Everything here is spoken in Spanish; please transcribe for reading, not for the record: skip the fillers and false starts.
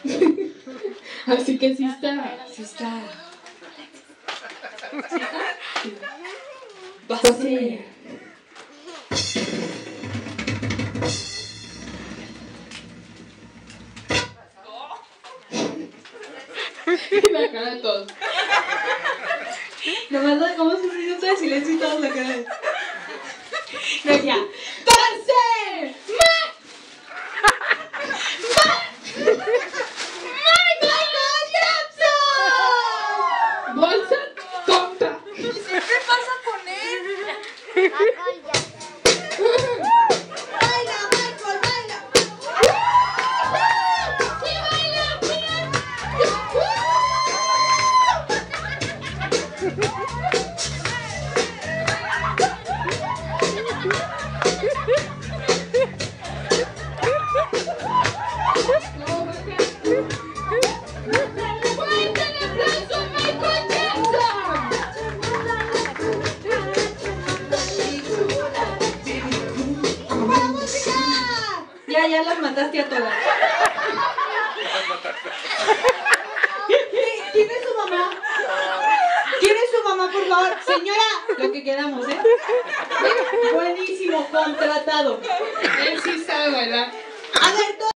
Así que sí está. Sí está. Vas a ser. La cara de todos. Nomás lo dejamos un minuto de silencio y todos la cara de... No, ya. ¡Parce! ¡Michael Jackson! ¡Bolsa tonta! ¿Qué pasa con él? ¡Baila, Michael, baila! ¡Sí, baila, mira! Ya las mataste a todas. ¿Quién es su mamá? ¿Quién es su mamá, por favor? Señora, lo que quedamos, ¿eh? Buenísimo, contratado. Él sí sabe bailar. A ver,